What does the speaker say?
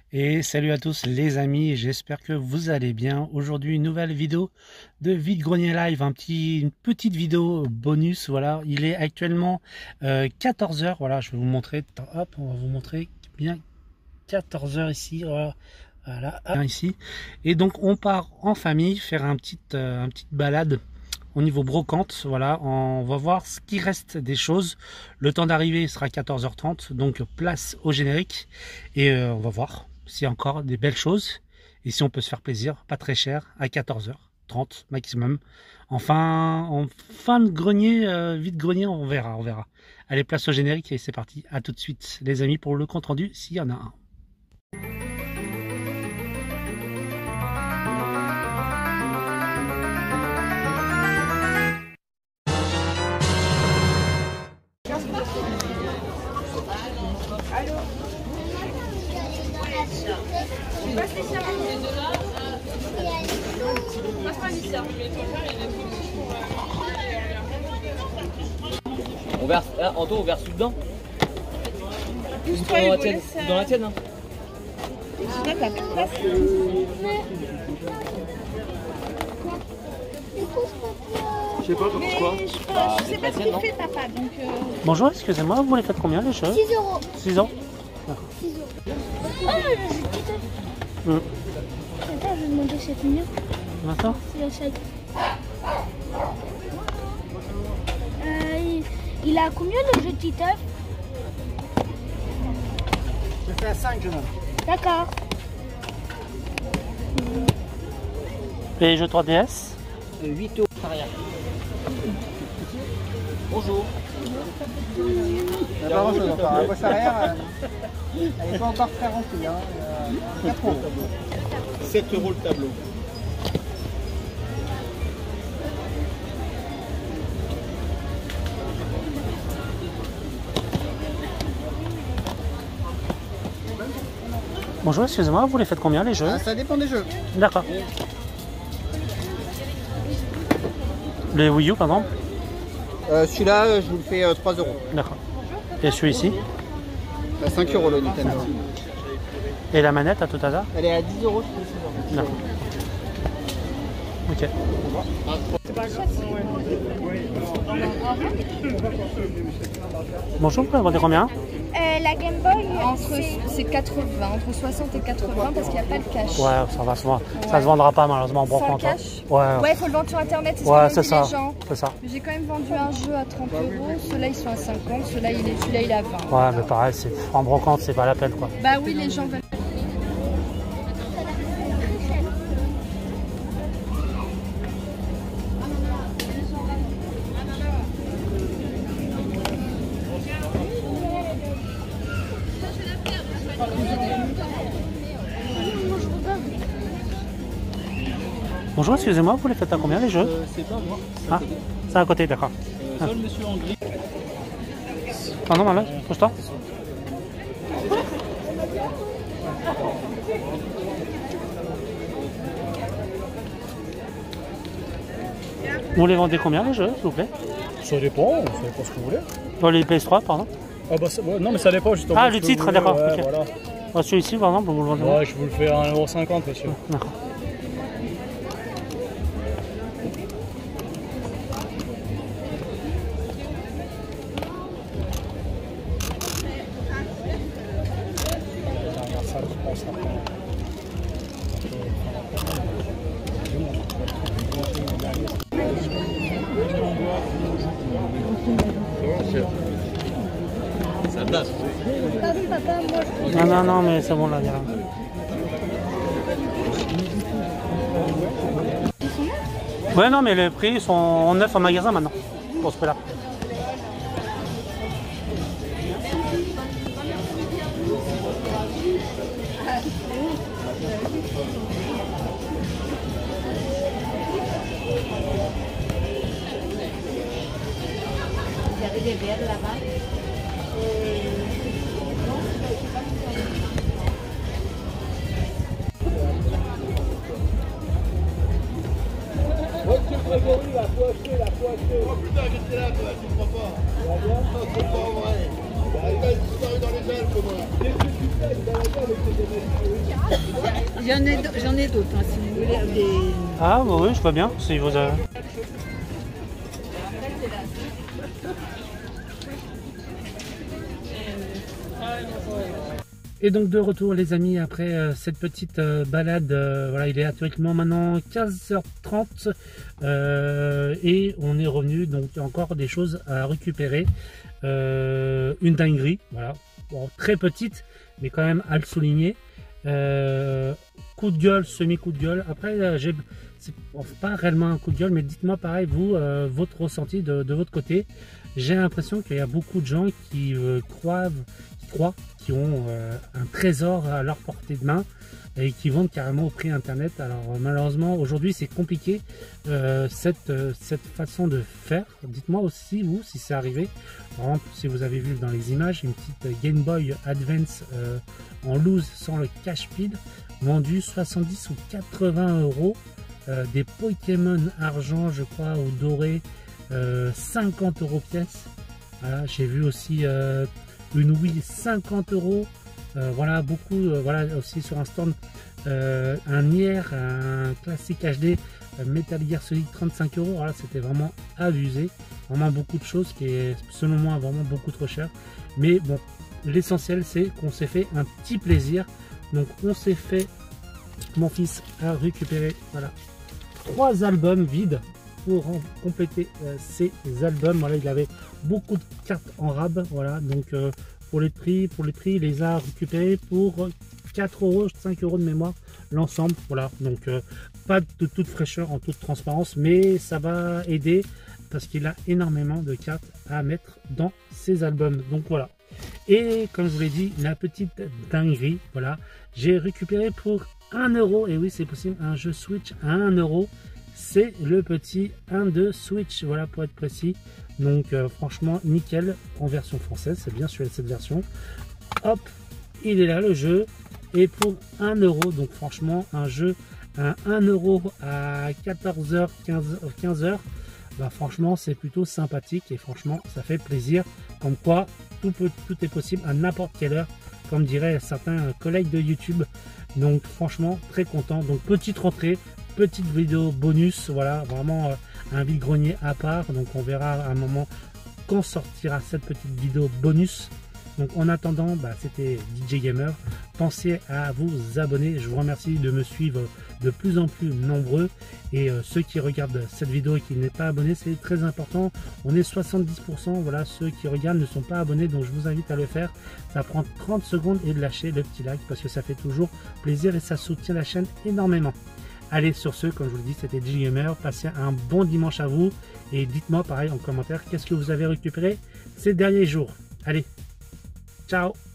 Et salut à tous les amis, j'espère que vous allez bien. Aujourd'hui une nouvelle vidéo de Vide-Grenier Live, une petite vidéo bonus. Voilà, il est actuellement 14 h. Voilà, je vais vous montrer. Hop, on va vous montrer bien 14 h ici. Voilà, ici. Et donc on part en famille faire une petite balade au niveau brocante. Voilà, on va voir ce qui reste des choses. Le temps d'arrivée sera 14 h 30, donc place au générique et on va voir s'il y a encore des belles choses et si on peut se faire plaisir, pas très cher, à 14 h 30 maximum. Enfin, en fin de grenier, vide-grenier, on verra. Allez, place au générique et c'est parti. À tout de suite les amis pour le compte rendu s'il y en a un. On verse, Anto, on verse dedans. Dans la tienne, hein. Je sais pas pourquoi. Je sais pas ce qu'il fait papa donc Bonjour, excusez-moi, vous les faites combien les cheveux? 6 euros. 6 euros. 6 euros. Attends, je vais demander c'est combien. Maintenant C'est la chaîne. Il a combien le jeu de Titeuf? Je fais à 5 jeune homme. D'accord. Et les jeux 3DS? 8 euros arrière. Bonjour. Il n'y a pas grand chose encore. La bosse arrière, elle n'est pas encore très remplie. Hein. 4 euros. 7 euros le tableau. Bonjour, excusez-moi, vous les faites combien les jeux? Ça dépend des jeux. D'accord. Les Wii U par exemple? Celui-là, je vous le fais 3 euros. D'accord. Et celui-ci? 5 euros le Nintendo. Et la manette à tout hasard? Elle est à 10 euros. D'accord. Ok. Bonjour, vous pouvez demander combien? La Game Boy, C'est 80, entre 60 et 80 parce qu'il n'y a pas de cash. Ouais, ça se vendra pas malheureusement en Sans brocante. cash. Ouais, Ouais, il faut le vendre sur internet, c'est ce ouais, que m'ont c'est dit ça. les gens. C'est ça. J'ai quand même vendu un jeu à 30 euros, ceux-là ils sont à 50, celui-là il est à 20. Ouais, mais pareil, en brocante, c'est pas la peine quoi. Bah oui, les gens veulent. Bonjour, excusez-moi, vous les faites à combien les jeux? C'est pas moi. Ah, c'est à côté, d'accord. Seul monsieur en gris. Pardon, maman, pousse-toi. Vous les vendez combien les jeux, s'il vous plaît? Ça dépend ce que vous voulez. Dans les PS3, pardon. Ah bah non mais ça dépend justement. Ah, le titre, d'accord. Ouais, Ok. voilà. Ah, celui-ci, par exemple, vous le vendez? Ouais, je vous le fais à 1,50 € monsieur. D'accord. Ça, je pense après. Ça date. Non, mais c'est bon là, il y a... Ouais, non, mais les prix sont en neuf en magasin maintenant, pour ce prix-là. Vous avez des verres là-bas. Grégory, la faut acheter. Oh putain, j'étais là, toi, tu crois pas. Tu crois pas en vrai. J'en ai d'autres, hein, si vous voulez. Des... Ah bah oui, je vois bien. Si vous avez... Et donc de retour les amis après cette petite balade, voilà, il est actuellement maintenant 15h30 et on est revenu, donc il y a encore des choses à récupérer, une dinguerie, voilà, bon, très petite mais quand même à le souligner, coup de gueule, semi-coup de gueule, après c'est pas réellement un coup de gueule mais dites-moi pareil vous, votre ressenti de votre côté. J'ai l'impression qu'il y a beaucoup de gens qui croient qui ont un trésor à leur portée de main et qui vendent carrément au prix internet. Alors malheureusement aujourd'hui c'est compliqué cette façon de faire. Dites-moi aussi vous si c'est arrivé. Par exemple si vous avez vu dans les images une petite Game Boy Advance en loose sans le cache pile vendu 70 ou 80 euros, des Pokémon argent je crois ou doré 50 euros pièce. Voilà, j'ai vu aussi une Wii 50 euros, voilà beaucoup, voilà aussi sur un stand un Nier, un classique HD Metal Gear Solid 35 euros. Voilà, c'était vraiment abusé, vraiment beaucoup de choses qui est selon moi vraiment beaucoup trop cher. Mais bon, l'essentiel c'est qu'on s'est fait un petit plaisir, donc on s'est fait, mon fils a récupéré voilà 3 albums vides pour compléter ces albums. Voilà, il avait beaucoup de cartes en rab, voilà, donc pour les prix il les a récupérés pour 4 euros, 5 euros de mémoire l'ensemble. Voilà, donc pas de toute fraîcheur en toute transparence, mais ça va aider parce qu'il a énormément de cartes à mettre dans ses albums. Donc voilà, et comme je vous l'ai dit, la petite dinguerie, voilà, j'ai récupéré pour 1 euro, et oui c'est possible, un jeu Switch à 1 euro. C'est le petit 1 de Switch, voilà pour être précis. Donc franchement nickel en version française, c'est bien sûr cette version. Hop, il est là le jeu, et pour 1 euro, donc franchement un jeu à 1 euro à 14h, 15h, bah franchement c'est plutôt sympathique et franchement ça fait plaisir. Comme quoi tout est possible à n'importe quelle heure, comme diraient certains collègues de YouTube. Donc franchement très content. Donc petite rentrée, petite vidéo bonus, voilà, vraiment un vide-grenier à part. Donc on verra à un moment quand sortira cette petite vidéo bonus. Donc en attendant, bah, c'était DJ Gamer. Pensez à vous abonner. Je vous remercie de me suivre de plus en plus nombreux. Et ceux qui regardent cette vidéo et qui n'est pas abonné, c'est très important. On est 70%. Voilà, ceux qui regardent ne sont pas abonnés. Donc je vous invite à le faire. Ça prend 30 secondes et de lâcher le petit like parce que ça fait toujours plaisir et ça soutient la chaîne énormément. Allez, sur ce, comme je vous le dis, c'était DJ Gamer. Passez un bon dimanche à vous. Et dites-moi pareil en commentaire, qu'est-ce que vous avez récupéré ces derniers jours. Allez, ciao!